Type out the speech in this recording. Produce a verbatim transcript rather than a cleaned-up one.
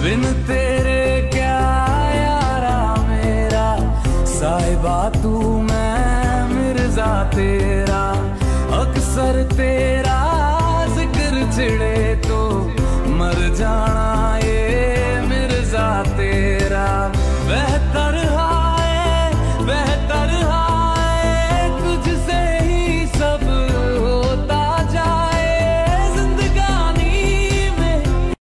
बिन तेरे क्या यारा मेरा, साहिबा तू मैं मिर्जा तेरा, अक्सर तेरा जिक्र छिड़े